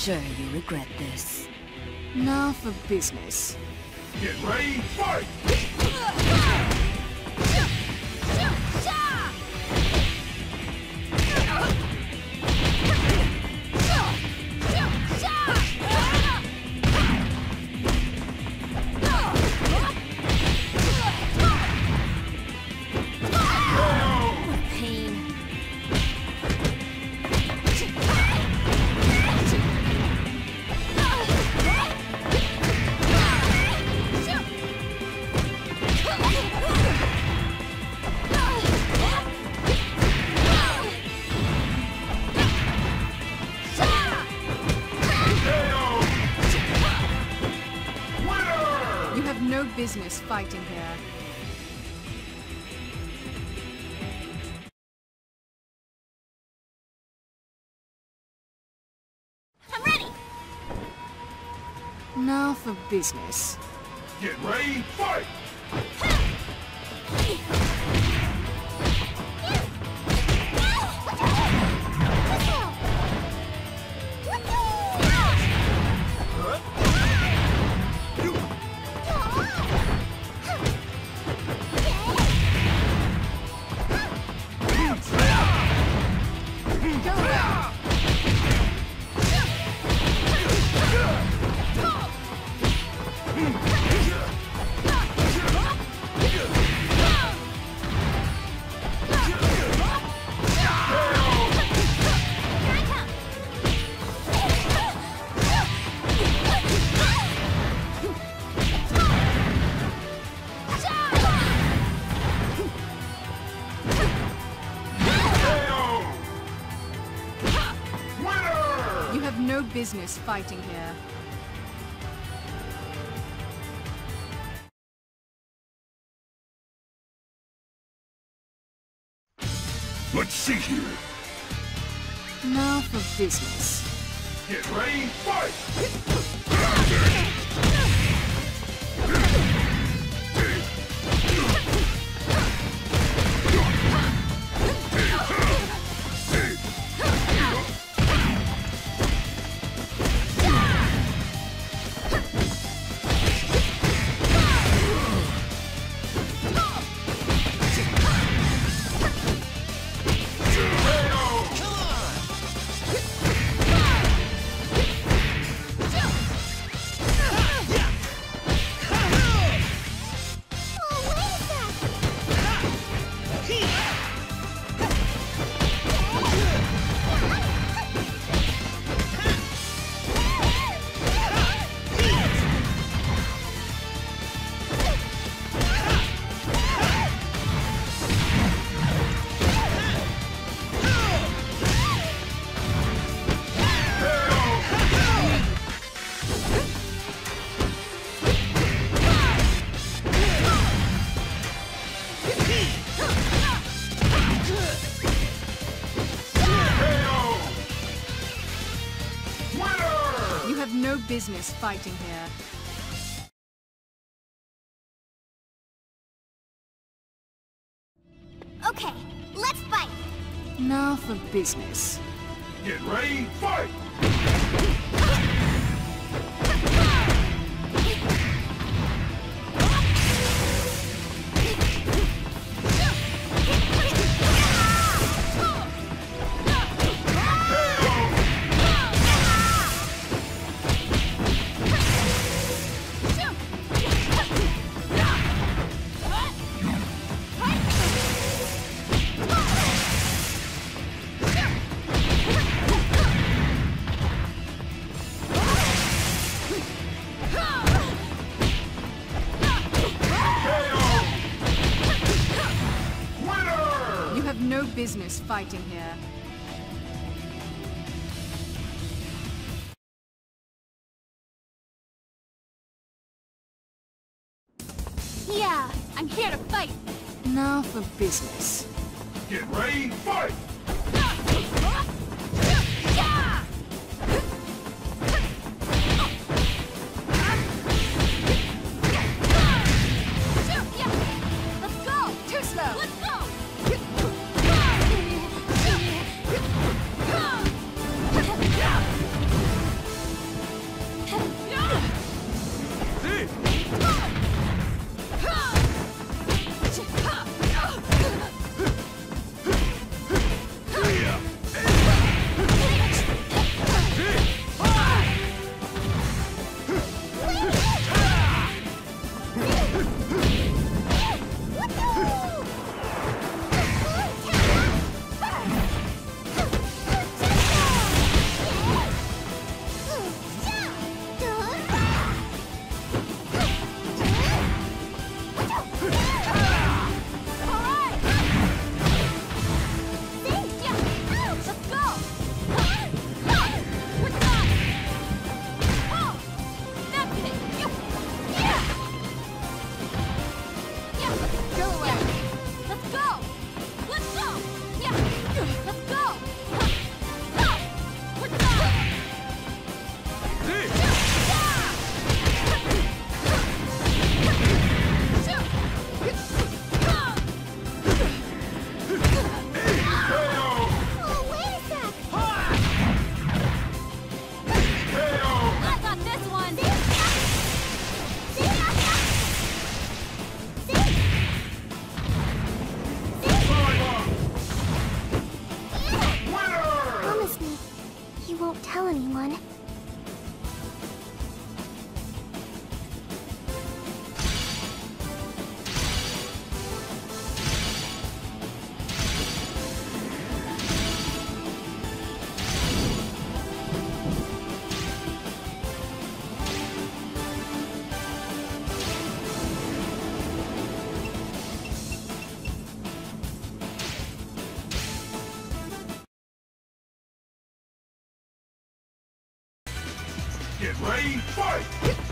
sure you regret this. Now for business. Get ready, fight! No business fighting here. I'm ready! Now for business. Get ready, fight! No business fighting here. Let's see here. Now for business. Get ready, fight! No business fighting here. Okay, let's fight! Now for business. Get ready, fight! No business fighting here. Yeah, I'm here to fight. Now for business. Get ready, fight! Let's go! Tell anyone. Get ready, fight!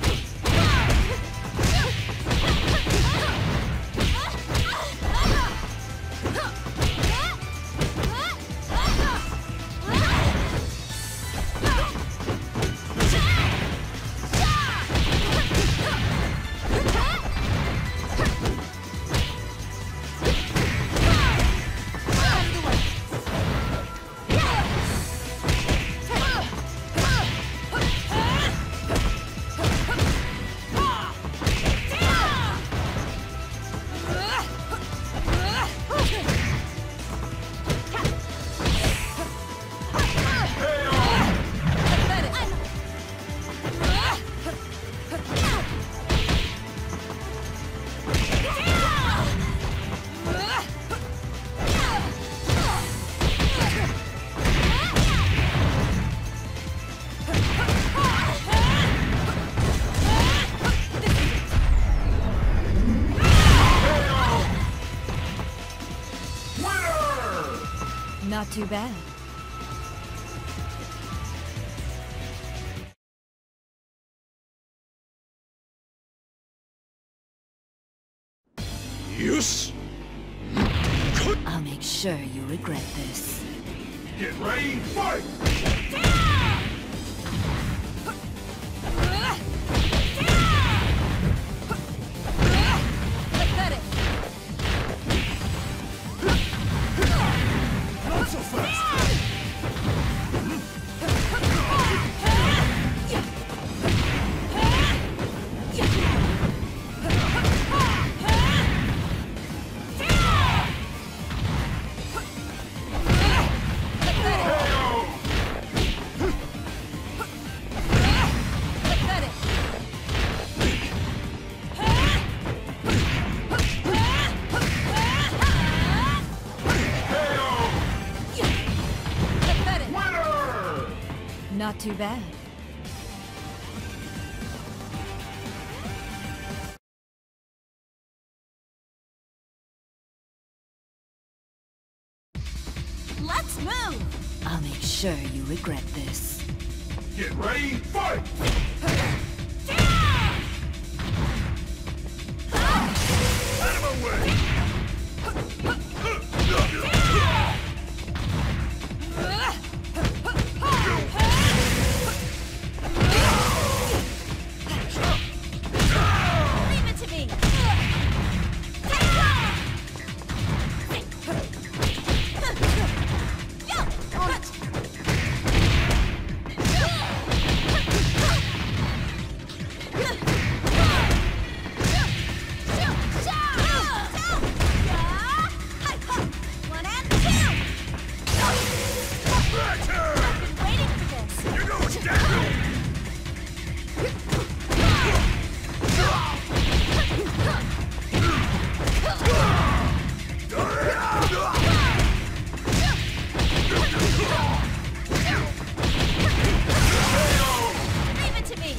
Not too bad. Yes! I'll make sure you regret this. Get ready, fight! Not so fast! Not too bad. Let's move! I'll make sure you regret this. Get ready, fight! Out of my way! Leave it to me! One and two! Back here! I've been waiting for this! You're going down! Leave it to me!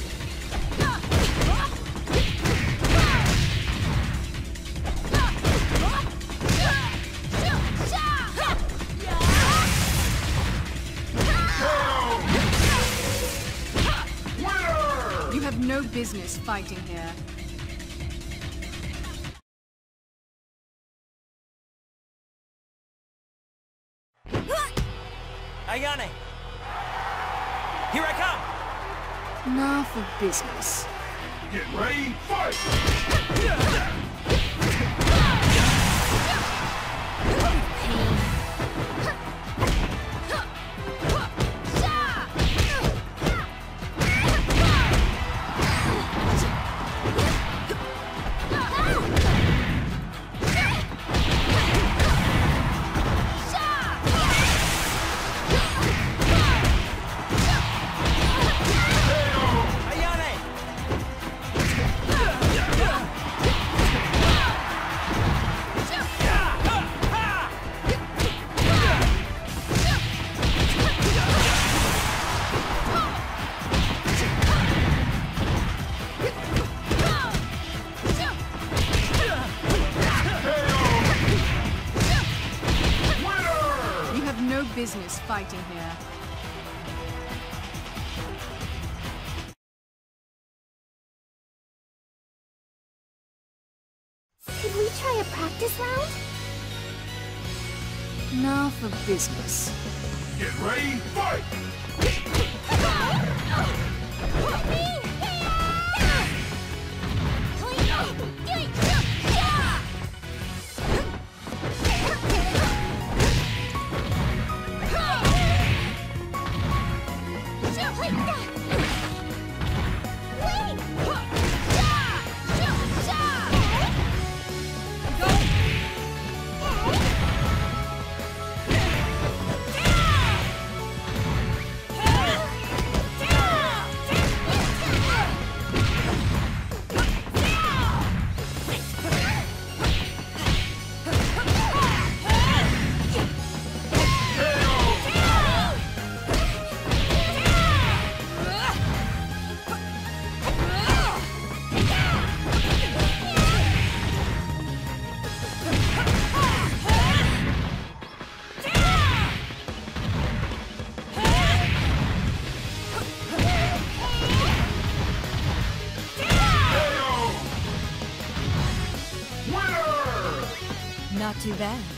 You have no business fighting here. Ayane! Here I come! Now for business. Get ready, fight! Business fighting here. Could we try a practice round? Now for business. Get ready, fight! Not too bad.